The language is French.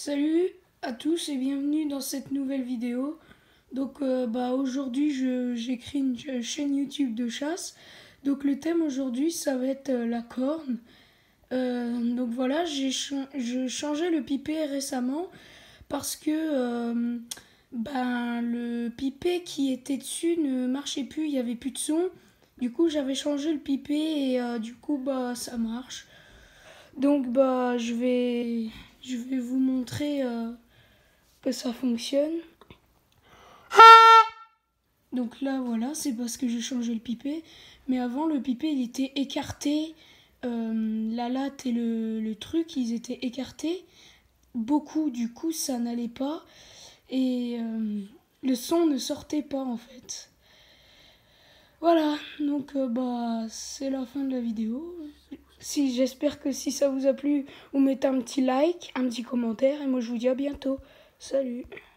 Salut à tous et bienvenue dans cette nouvelle vidéo. Donc aujourd'hui j'écris une chaîne YouTube de chasse. Donc le thème aujourd'hui ça va être la corne. Donc voilà, j'ai changé le pipet récemment parce que le pipet qui était dessus ne marchait plus, il n'y avait plus de son. Du coup j'avais changé le pipet et du coup ça marche. Donc je vais vous montrer que ça fonctionne. Donc là voilà, c'est parce que j'ai changé le pipet. Mais avant le pipet il était écarté. La latte et le truc ils étaient écartés. Beaucoup, du coup ça n'allait pas. Et le son ne sortait pas en fait. Voilà, donc c'est la fin de la vidéo. J'espère que si ça vous a plu, vous mettez un petit like, un petit commentaire et moi je vous dis à bientôt. Salut.